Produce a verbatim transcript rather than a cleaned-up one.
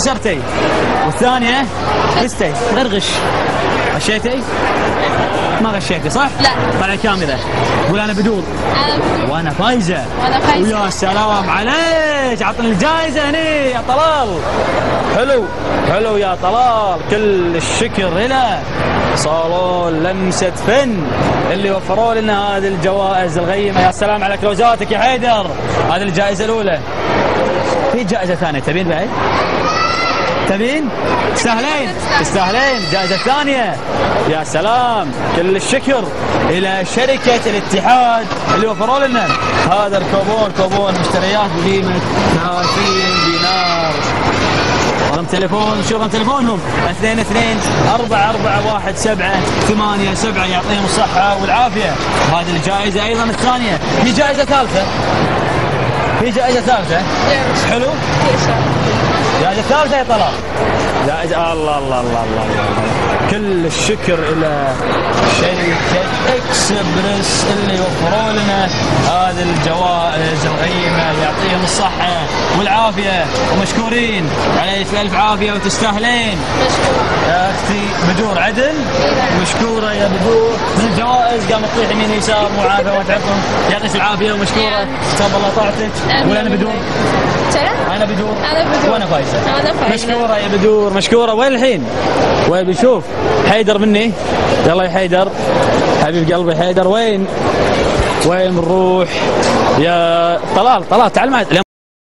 خسرتي، والثانية فزتي. غير غش. غشيتي؟ ما غشيتي صح؟ لا. طلع كاملة. قول أنا بدور. أنا بدور. وأنا فايزة. وأنا فايزة. ويا سلام عليك، عطني الجائزة هني يا طلال. حلو حلو يا طلال، كل الشكر له صالون لمسة فن اللي وفروا لنا هذه الجوائز الغيمة. يا سلام على كلوزاتك يا حيدر. هذه الجائزة الأولى. في جائزة ثانية تبين بعد؟ تبين؟ تستاهلين تستاهلين الجائزة الثانية. يا سلام، كل الشكر إلى شركة الاتحاد اللي وفروا لنا هذا الكوبون، كوبون مشتريات بقيمة ثلاثين دينار. رقم تليفون، شو رقم تليفونهم؟ اثنين اثنين أربعة أربعة واحد سبعة ثمانية سبعة. يعطيهم الصحة والعافية. وهذه الجائزة أيضا الثانية. في جائزة ثالثة. في جائزة ثالثة. حلو؟ جائزة ثالثة يا طلال. جائزة الله الله الله الله الله. كل الشكر إلى شركة إكسبرس اللي وفروا لنا هذه الجوائز الغيمة. يعطيهم الصحة والعافية ومشكورين. عليك ألف عافية وتستاهلين. مشكورة يا أختي بدور عدل. مشكورة يا بدور. من الجوائز قامت تطيح يمين يسار مو عارفة ما تعرفهم. يعطيك العافية ومشكورة. تاب الله طاعتك. ولا أنا بدور؟ أنا بدور. أنا بدور. وأنا فايزة. أنا فايزة. مشكورة يا بدور مشكورة. وين الحين؟ وين بنشوف؟ حيدر مني. يلا يا حيدر حبيب قلبي حيدر. وين؟ وين بنروح؟ يا طلال طلال تعال معي.